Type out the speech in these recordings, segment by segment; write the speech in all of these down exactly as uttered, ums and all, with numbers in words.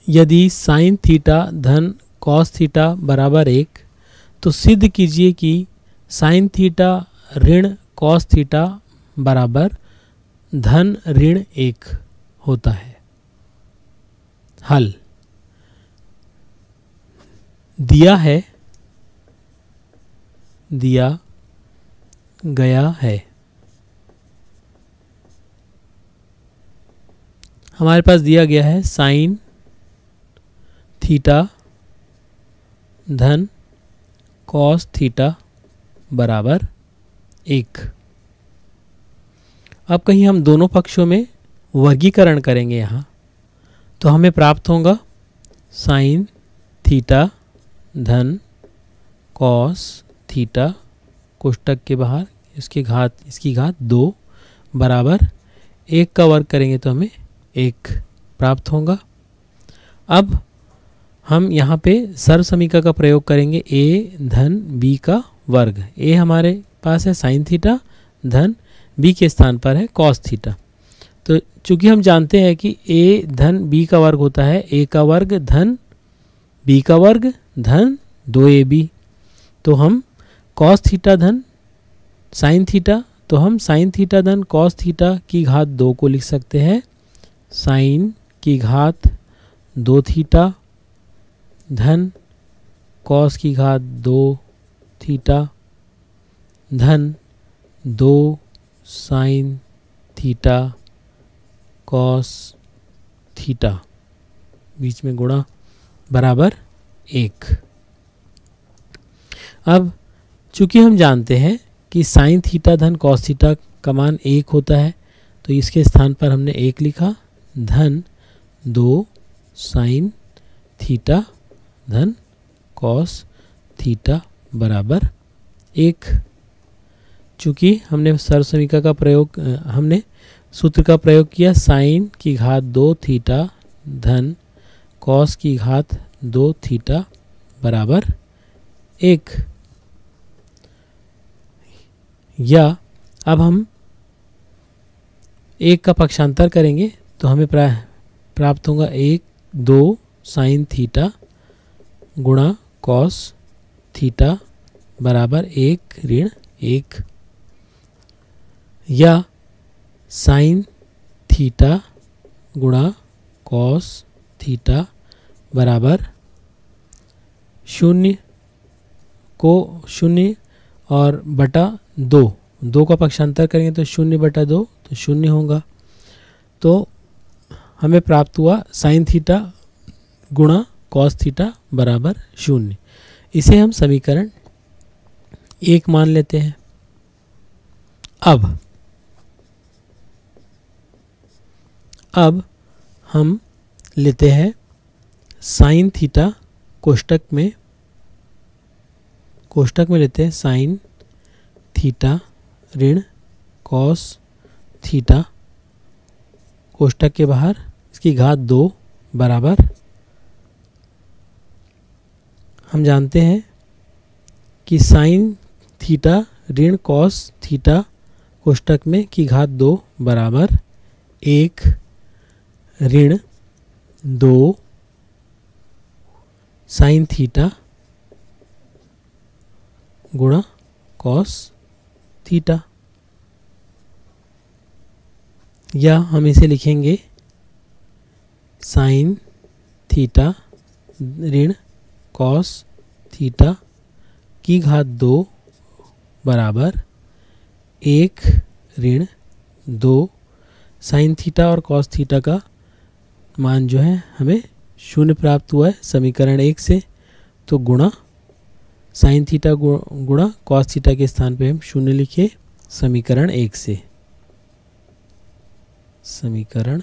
यदि sine theta धन cos theta बराबर एक, तो सिद्ध कीजिए कि साइन थीटा ऋण कॉस थीटा बराबर धन ऋण एक होता है। हल दिया है दिया गया है। हमारे पास दिया गया है साइन थीटा धन कॉस थीटा बराबर एक। अब कहीं हम दोनों पक्षों में वर्गीकरण करेंगे यहाँ, तो हमें प्राप्त होगा साइन थीटा धन कॉस थीटा कोष्टक के बाहर इसके घात इसकी घात दो बराबर एक का वर्ग करेंगे तो हमें एक प्राप्त होगा। अब हम यहाँ पे सर्व समीकरण का प्रयोग करेंगे, a धन b का वर्ग। a हमारे पास है साइन थीटा धन b के स्थान पर है कॉस थीटा। तो चूंकि हम जानते हैं कि a धन b का वर्ग होता है a का वर्ग धन b का वर्ग धन दो ए बी, तो हम कॉस थीटा धन साइन थीटा तो हम साइन थीटा धन कॉस थीटा की घात दो को लिख सकते हैं साइन की घात दो थीटा धन कॉस की घात दो थीटा धन दो साइन थीटा कॉस थीटा बीच में गुणा बराबर एक। अब चूंकि हम जानते हैं कि साइन थीटा धन कॉस थीटा का मान एक होता है, तो इसके स्थान पर हमने एक लिखा धन दो साइन थीटा धन कॉस थीटा बराबर एक। चूँकि हमने सर्व समीकरण का प्रयोग हमने सूत्र का प्रयोग किया साइन की घात दो थीटा धन कॉस की घात दो थीटा बराबर एक। या अब हम एक का पक्षांतर करेंगे तो हमें प्राप्त होगा एक दो साइन थीटा गुणा कॉस थीटा बराबर एक ऋण एक। या साइन थीटा गुणा कॉस थीटा बराबर शून्य को शून्य और बटा दो, दो का पक्षांतर करेंगे तो शून्य बटा दो तो शून्य होगा। तो हमें प्राप्त हुआ साइन थीटा गुणा कॉस थीटा बराबर शून्य। इसे हम समीकरण एक मान लेते हैं। अब अब हम लेते हैं साइन थीटा कोष्टक में कोष्टक में लेते हैं साइन थीटा ऋण कॉस थीटा कोष्टक के बाहर इसकी घात दो बराबर हम जानते हैं कि साइन थीटा ऋण कॉस थीटा कोष्टक में की घात दो बराबर एक ऋण दो साइन थीटा गुणा कॉस थीटा। या हम इसे लिखेंगे साइन थीटा ऋण कॉस थीटा की घात दो बराबर एक ऋण दो साइन थीटा और कॉस थीटा का मान जो है हमें शून्य प्राप्त हुआ है समीकरण एक से, तो गुणा साइन थीटा गुणा कॉस थीटा के स्थान पे हम शून्य लिखे समीकरण एक से। समीकरण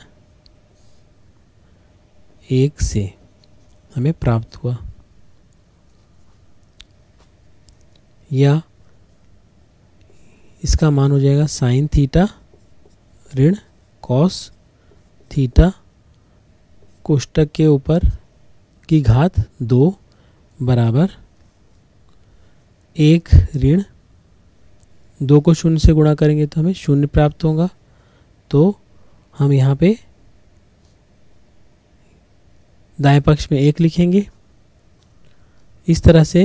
एक से हमें प्राप्त हुआ। या इसका मान हो जाएगा साइन थीटा ऋण कॉस थीटा कोष्टक के ऊपर की घात दो बराबर एक ऋण दो को शून्य से गुणा करेंगे तो हमें शून्य प्राप्त होगा। तो हम यहाँ पे दाएं पक्ष में एक लिखेंगे। इस तरह से,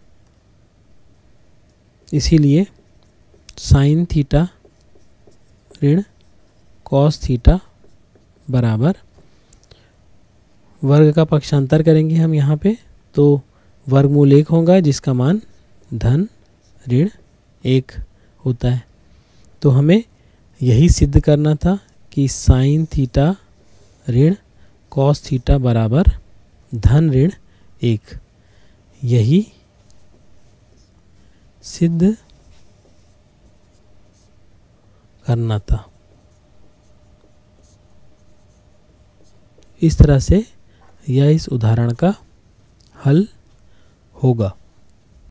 इसीलिए साइन थीटा ऋण कॉस थीटा बराबर, वर्ग का पक्षांतर करेंगे हम यहाँ पे, तो वर्गमूल एक होगा जिसका मान धन ऋण एक होता है। तो हमें यही सिद्ध करना था कि साइन थीटा ऋण कॉस थीटा बराबर धन ऋण एक, यही सिद्ध करना था। इस तरह से यह इस उदाहरण का हल होगा।